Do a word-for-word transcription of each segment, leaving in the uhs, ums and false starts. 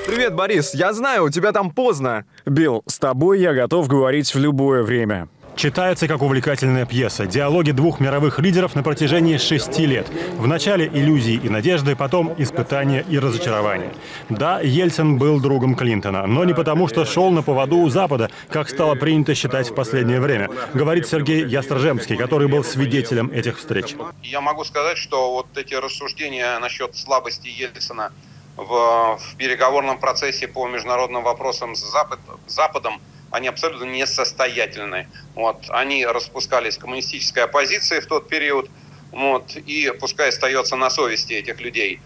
Привет, Борис. Я знаю, у тебя там поздно. Билл, с тобой я готов говорить в любое время. Читается как увлекательная пьеса. Диалоги двух мировых лидеров на протяжении шести лет. В начале иллюзии и надежды, потом испытания и разочарования. Да, Ельцин был другом Клинтона, но не потому, что шел на поводу у Запада, как стало принято считать в последнее время, говорит Сергей Ястржемский, который был свидетелем этих встреч. Я могу сказать, что вот эти рассуждения насчет слабости Ельцина в, в переговорном процессе по международным вопросам с Запад, Западом, они абсолютно несостоятельны. Вот. Они распускались коммунистической оппозицией в тот период, вот, и пускай остается на совести этих людей.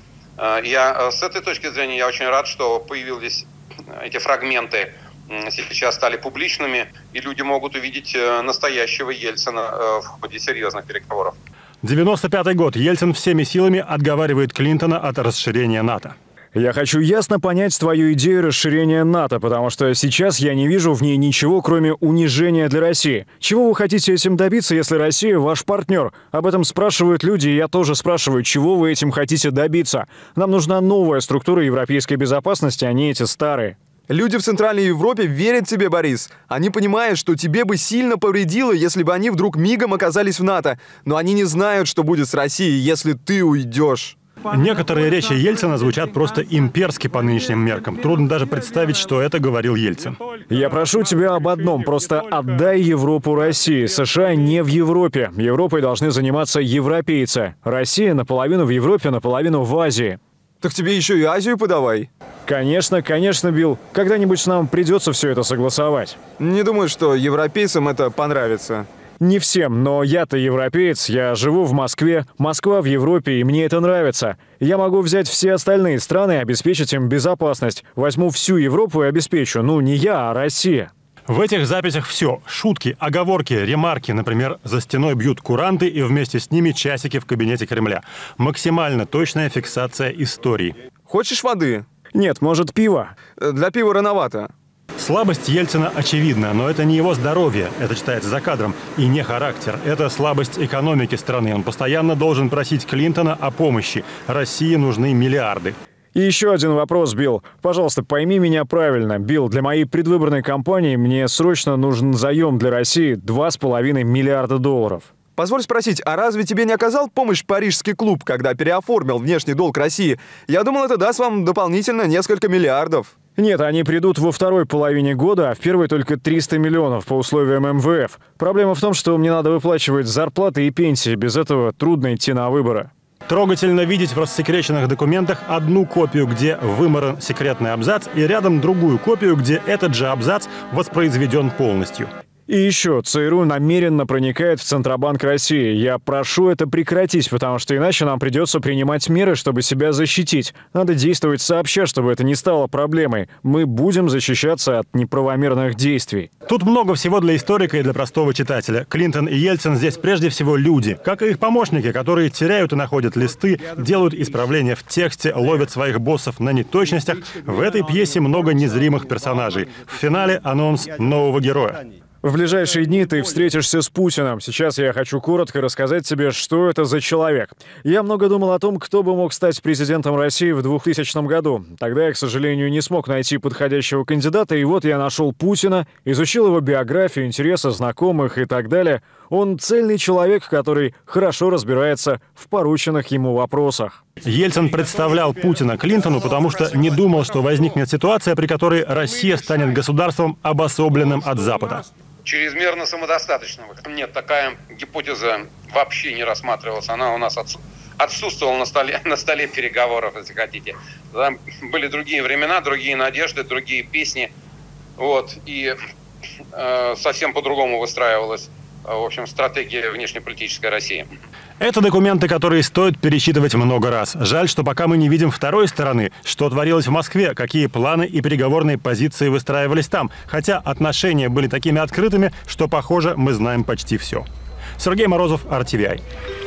Я, с этой точки зрения я очень рад, что появились эти фрагменты, сейчас стали публичными, и люди могут увидеть настоящего Ельцина в ходе серьезных переговоров. девяносто пятый год. Ельцин всеми силами отговаривает Клинтона от расширения НАТО. Я хочу ясно понять твою идею расширения НАТО, потому что сейчас я не вижу в ней ничего, кроме унижения для России. Чего вы хотите этим добиться, если Россия ваш партнер? Об этом спрашивают люди, и я тоже спрашиваю, чего вы этим хотите добиться? Нам нужна новая структура европейской безопасности, а не эти старые. Люди в Центральной Европе верят тебе, Борис. Они понимают, что тебе бы сильно повредило, если бы они вдруг мигом оказались в НАТО. Но они не знают, что будет с Россией, если ты уйдешь. Некоторые речи Ельцина звучат просто имперски по нынешним меркам. Трудно даже представить, что это говорил Ельцин. Я прошу тебя об одном. Просто отдай Европу России. США не в Европе. Европой должны заниматься европейцы. Россия наполовину в Европе, наполовину в Азии. Так тебе еще и Азию подавай. Конечно, конечно, Билл. Когда-нибудь нам придется все это согласовать. Не думаю, что европейцам это понравится. Не всем, но я-то европеец, я живу в Москве, Москва в Европе, и мне это нравится. Я могу взять все остальные страны и обеспечить им безопасность. Возьму всю Европу и обеспечу. Ну, не я, а Россия. В этих записях все. Шутки, оговорки, ремарки. Например, за стеной бьют куранты и вместе с ними часики в кабинете Кремля. Максимально точная фиксация истории. Хочешь воды? Нет, может, пиво? Для пива рановато. Слабость Ельцина очевидна, но это не его здоровье, это читается за кадром, и не характер. Это слабость экономики страны. Он постоянно должен просить Клинтона о помощи. России нужны миллиарды. И еще один вопрос, Билл. Пожалуйста, пойми меня правильно. Билл, для моей предвыборной кампании мне срочно нужен заем для России два с половиной миллиарда долларов. Позволь спросить, а разве тебе не оказал помощь Парижский клуб, когда переоформил внешний долг России? Я думал, это даст вам дополнительно несколько миллиардов. Нет, они придут во второй половине года, а в первой только триста миллионов по условиям эм вэ эф. Проблема в том, что мне надо выплачивать зарплаты и пенсии. Без этого трудно идти на выборы. Трогательно видеть в рассекреченных документах одну копию, где вымаран секретный абзац, и рядом другую копию, где этот же абзац воспроизведен полностью. И еще, ЦРУ намеренно проникает в Центробанк России. Я прошу это прекратить, потому что иначе нам придется принимать меры, чтобы себя защитить. Надо действовать сообща, чтобы это не стало проблемой. Мы будем защищаться от неправомерных действий. Тут много всего для историка и для простого читателя. Клинтон и Ельцин здесь прежде всего люди, как и их помощники, которые теряют и находят листы, делают исправления в тексте, ловят своих боссов на неточностях. В этой пьесе много незримых персонажей. В финале анонс нового героя. В ближайшие дни ты встретишься с Путиным. Сейчас я хочу коротко рассказать тебе, что это за человек. Я много думал о том, кто бы мог стать президентом России в двухтысячном году. Тогда я, к сожалению, не смог найти подходящего кандидата, и вот я нашел Путина, изучил его биографию, интересы знакомых и так далее. Он цельный человек, который хорошо разбирается в порученных ему вопросах. Ельцин представлял Путина Клинтону, потому что не думал, что возникнет ситуация, при которой Россия станет государством, обособленным от Запада. Чрезмерно самодостаточным. Нет, такая гипотеза вообще не рассматривалась. Она у нас отсутствовала на столе, на столе переговоров, если хотите. Там были другие времена, другие надежды, другие песни. Вот. И э, совсем по-другому выстраивалась, в общем, стратегия внешнеполитической России. Это документы, которые стоит пересчитывать много раз. Жаль, что пока мы не видим второй стороны, что творилось в Москве, какие планы и переговорные позиции выстраивались там. Хотя отношения были такими открытыми, что, похоже, мы знаем почти все. Сергей Морозов, эр ти ви ай.